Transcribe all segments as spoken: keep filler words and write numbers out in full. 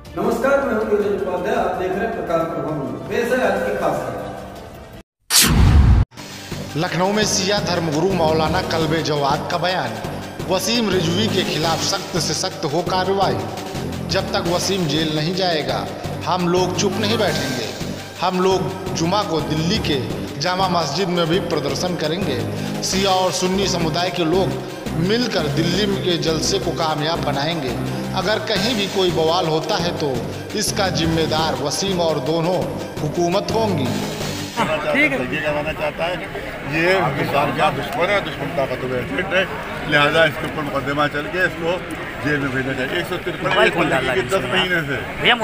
नमस्कार, मैं हूं नीरज उपाध्याय। आप देख रहे हैं प्रकाश प्रभाव। पेश है आज की खास खबर। लखनऊ में सिया धर्मगुरु मौलाना कल्बे जवाद का बयान। वसीम रिजवी के खिलाफ सख्त से सख्त हो कार्रवाई। जब तक वसीम जेल नहीं जाएगा हम लोग चुप नहीं बैठेंगे। हम लोग जुमा को दिल्ली के जामा मस्जिद में भी प्रदर्शन करेंगे। सिया और सुन्नी समुदाय के लोग मिलकर दिल्ली के जलसे को कामयाब बनाएंगे। अगर कहीं भी कोई बवाल होता है तो इसका जिम्मेदार वसीम और दोनों हुकूमत होंगी। ठीक है, ये करवाना चाहता है, ये हिंदुस्तान का दुश्मन है, दुश्मन ताकत है, लिहाजा इसके ऊपर मुकदमा चल के इसको जेल में भेजना चाहिए। एक सौ तिरपन दस महीने से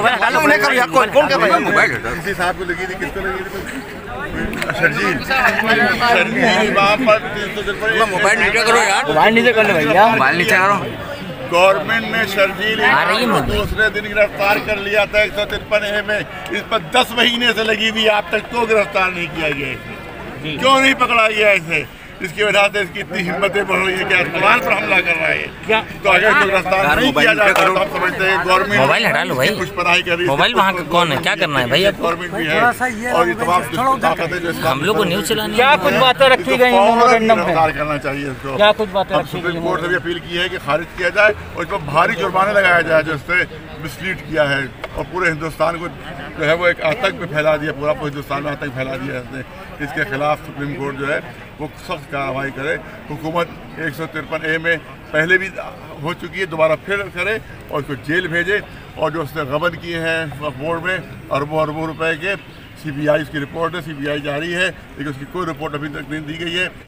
किसी साहब को लगी थी, किसको लगी थी? शर्जील शर्जील वहाँ पर तीन सौ तिरपन मोबाइल नीचे करो यार, मोबाइल नीचे कर लो भैया, मोबाइल नीचे करो। गवर्नमेंट ने शर्जील को दूसरे दिन गिरफ्तार कर लिया था एक सौ तिरपन ए में। इस पर दस महीने से लगी हुई, आप तक तो गिरफ्तार नहीं किया गया इसे। क्यों नहीं पकड़ा गया इसे? इसकी वजह से इसकी इतनी हिम्मतें बढ़ रही है कि अखबार पर हमला कर रहा है। क्या तो अगर तो गिरफ्तार नहीं किया जाता तो आप समझते हैं गवर्नमेंट मोबाइल हटा लो भाई, कुछ पढ़ाई कर रही है। मोबाइल वहाँ का कौन है, क्या करना है भाई? गवर्नमेंट भी है और ये तमाम ताकतें जो हम लोग को न्यूज चलानी। क्या कुछ बातें रखी गई गिरफ्तार करना चाहिए इसको। क्या कुछ बातें सुप्रीम कोर्ट से भी अपील की है कि खारिज किया जाए और इस पर भारी जुर्माने लगाया जाए जो इससे मिसलीड किया है और पूरे हिंदुस्तान को जो है वो एक आतंक में फैला दिया, पूरा हिंदुस्तान में आतंक फैला दिया है इसने। इसके खिलाफ सुप्रीम कोर्ट जो है वो सख्त कार्रवाई करे। हुकूमत एक सौ तिरपन ए में पहले भी हो चुकी है, दोबारा फिर करे और उसको जेल भेजे। और जो उसने गबन किए हैं बोर्ड में अरबों अरबों रुपए के, सी बी आई उसकी रिपोर्ट है, सी बी आई जारी है, लेकिन उसकी कोई रिपोर्ट अभी तक नहीं दी गई है।